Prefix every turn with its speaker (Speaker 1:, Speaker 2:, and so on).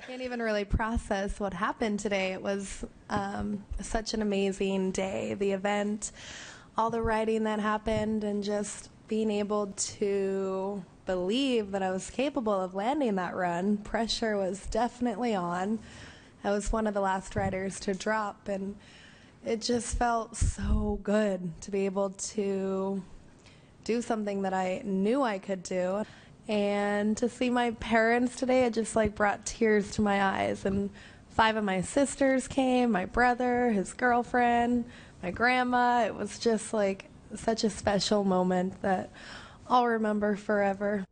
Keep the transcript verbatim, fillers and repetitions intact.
Speaker 1: can't even really process what happened today. It was um, such an amazing day. The event, all the riding that happened, and just being able to believe that I was capable of landing that run. Pressure was definitely on. I was one of the last riders to drop, and it just felt so good to be able to do something that I knew I could do. And to see my parents today, it just like brought tears to my eyes. And five of my sisters came, my brother, his girlfriend, my grandma. It was just like such a special moment that I'll remember forever.